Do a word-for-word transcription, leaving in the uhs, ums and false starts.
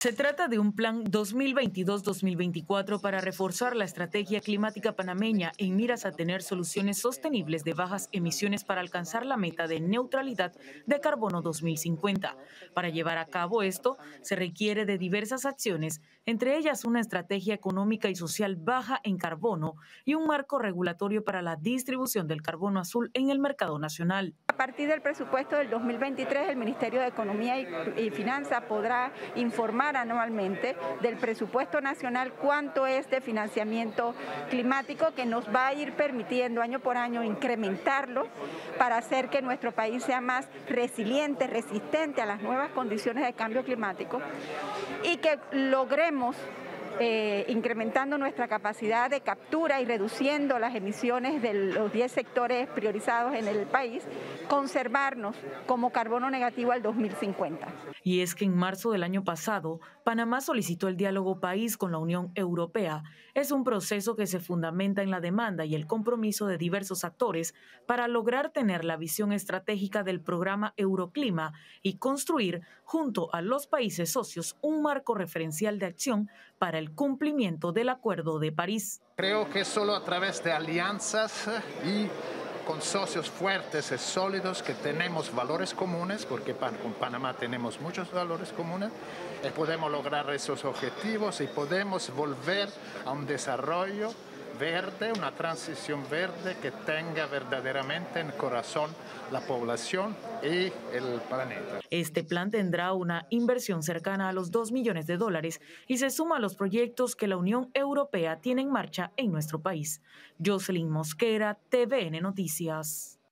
Se trata de un plan dos mil veintidós a dos mil veinticuatro para reforzar la estrategia climática panameña en miras a tener soluciones sostenibles de bajas emisiones para alcanzar la meta de neutralidad de carbono dos mil cincuenta. Para llevar a cabo esto, se requiere de diversas acciones, entre ellas una estrategia económica y social baja en carbono y un marco regulatorio para la distribución del carbono azul en el mercado nacional. A partir del presupuesto del dos mil veintitrés, el Ministerio de Economía y Finanzas podrá informar anualmente del presupuesto nacional cuánto es de financiamiento climático, que nos va a ir permitiendo año por año incrementarlo para hacer que nuestro país sea más resiliente, resistente a las nuevas condiciones de cambio climático y que logremos Eh, incrementando nuestra capacidad de captura y reduciendo las emisiones de los diez sectores priorizados en el país, conservarnos como carbono negativo al dos mil cincuenta. Y es que en marzo del año pasado, Panamá solicitó el diálogo país con la Unión Europea. Es un proceso que se fundamenta en la demanda y el compromiso de diversos actores para lograr tener la visión estratégica del programa Euroclima y construir, junto a los países socios, un marco referencial de acción para el cumplimiento del Acuerdo de París. Creo que solo a través de alianzas y con socios fuertes y sólidos que tenemos valores comunes, porque con Panamá tenemos muchos valores comunes, eh, podemos lograr esos objetivos y podemos volver a un desarrollo verde, una transición verde que tenga verdaderamente en corazón la población y el planeta. Este plan tendrá una inversión cercana a los dos millones de dólares y se suma a los proyectos que la Unión Europea tiene en marcha en nuestro país. Jocelyn Mosquera, T V N Noticias.